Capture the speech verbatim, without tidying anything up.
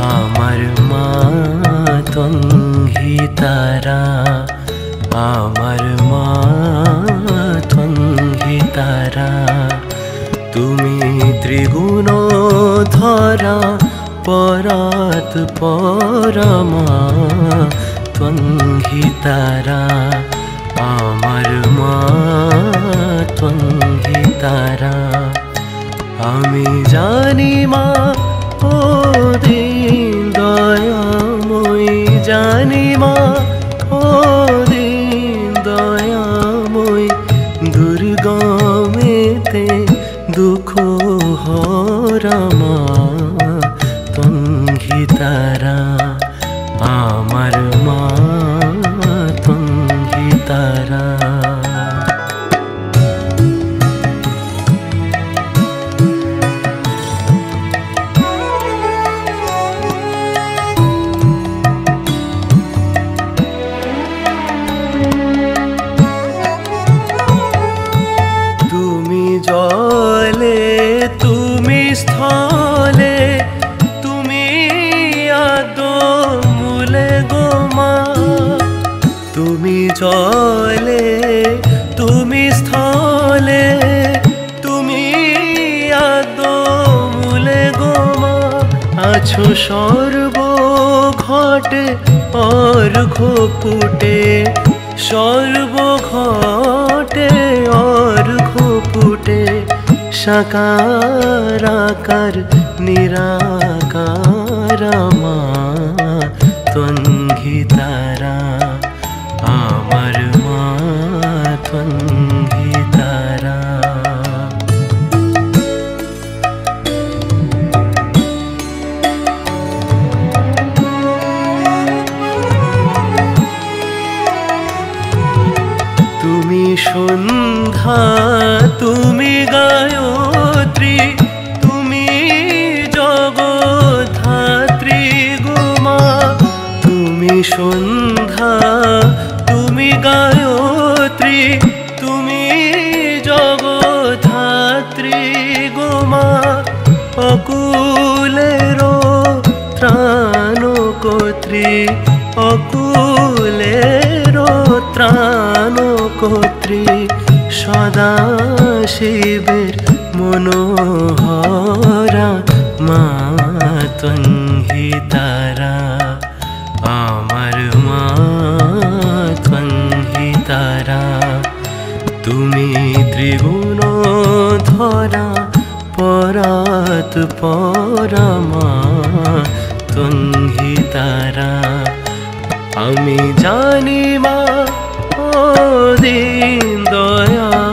আমার মা তঙ্গি তারা, আমার মা তঙ্গি তারা। তুমি ত্রিগুণ ধরা পরাত পরমা তঙ্গি তারা, আমার মা তঙ্গি তারা। আমি জানি মা ও দিন দয়াময়ী, জানি মা ও দিন দয়াময়ী, দুর্গমেতে দুঃখ হরা মা তঙ্গি তারা, আমার মা তঙ্গি তারা। তুমি জলে তুমি স্থলে, তুমি আদমূলে গো মা। তুমি জলে তুমি স্থলে, তুমি আদমূলে গো মা। আছো সর্ব ঘটে অর্ঘ পুটে, সর্ব ঘটে অর্ঘ পুটে। সাকার আকার নিরাকার মা তঙ্গি তারা, আমার মা তঙ্গি তারা। তুমি সন্ধ্যা তুমি গায়ত্রী, তুমি জগদ্ধাত্রী গো মা। তুমি সন্ধ্যা তুমি গায়ত্রী, তুমি জগদ্ধাত্রী গো মা। অকুলেরো ত্রাণকর্ত্রী, অকুলেরো ত্রাণকর্ত্রী। সদা শিবের মনোহরা মা তঙ্গি তারা, আমার মা তঙ্গি তারা। তুমি ত্রিগুণ ধরা পরাত পরমা তঙ্গি তারা। আমি জানি মা ও দিন দয়া